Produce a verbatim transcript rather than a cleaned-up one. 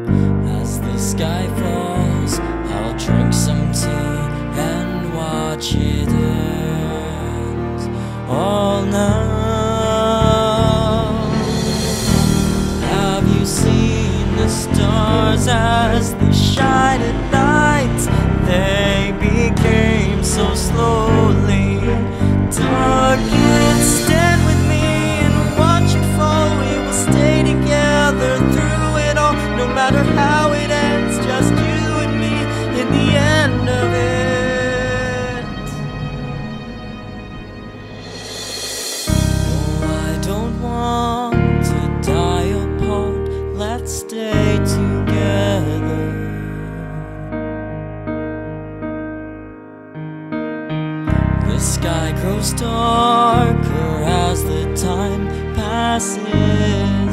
As the sky falls, I'll drink some tea and watch it end all now. Have you seen the stars as they shine at night? They became so slowly dark. Stand with me and watch it fall. We will stay together through it all, no matter how it ends. Just you and me in the end of it. Oh, I don't want to die apart. Let's stay together. The sky grows darker as the time passes.